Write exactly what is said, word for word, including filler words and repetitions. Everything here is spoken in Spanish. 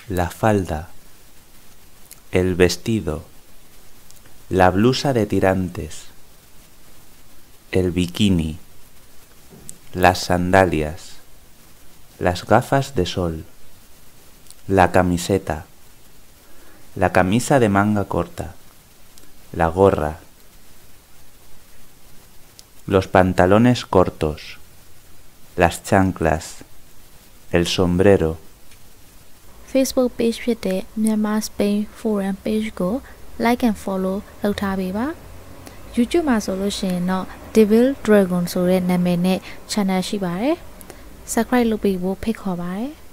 la falda, el vestido, la blusa de tirantes, el bikini, las sandalias, las gafas de sol, la camiseta, la camisa de manga corta, la gorra, los pantalones cortos, las chanclas, el sombrero. Facebook page ဖြစ်တဲ့ Myanmar Spain Forum page ကို like and follow လုပ်ထားပေးပါ YouTube မှာဆိုလို့ရှိရင်တော့ Devil Dragon ဆိုတဲ့နာမည်နဲ့ channel ရှိပါတယ် subscribe လုပ်ပေးဖို့ဖိတ်ခေါ်ပါတယ်